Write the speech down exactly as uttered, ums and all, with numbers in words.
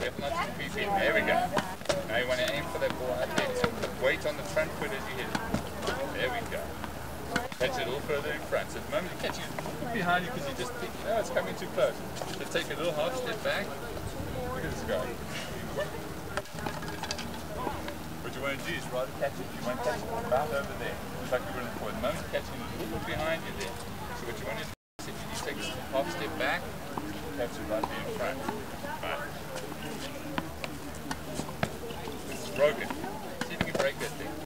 careful not to creep in. There we go. Now you want to aim for that ball out there. So put weight on the front foot as you hit it. There we go. Catch it a little further in front. So at the moment you catch it behind you because you just think, oh, it's coming too close. So take a little half step back. Look at this guy. What you want to do is rather catch it, you want to catch it about over there. Just like you were before. At the moment you're catching it a little bit behind you there. So what you want to do is if you just take a half step back, catch it right there in front. Right. This is broken. See if you can break that thing.